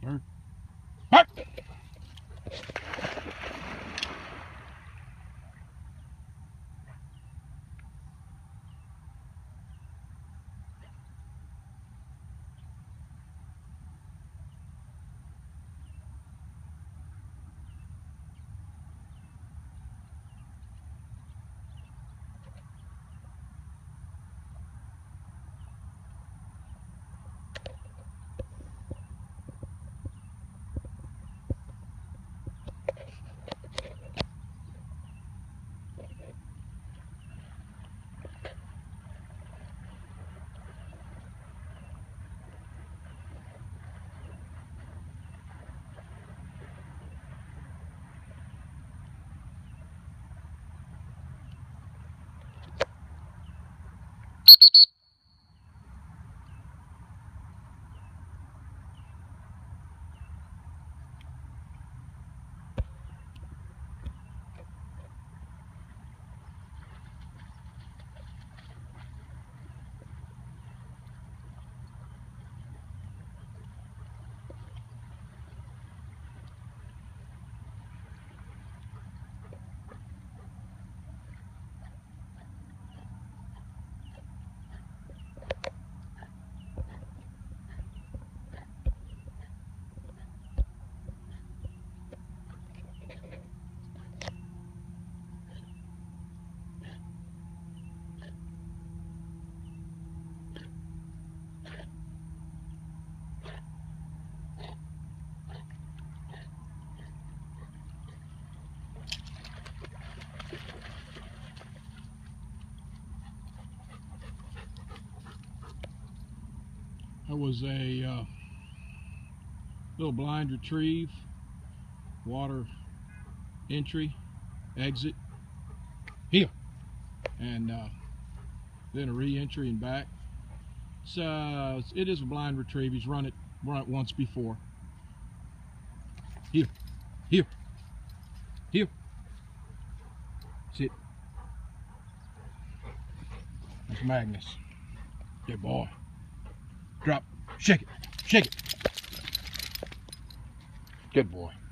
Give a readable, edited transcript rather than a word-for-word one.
Turn. Bark! That was a little blind retrieve, water entry, exit, here, and then a re-entry and back. So it is a blind retrieve. He's run it once before. Here, here, here. Sit. That's Magnus. Good boy. Drop. Shake it. Shake it. Good boy.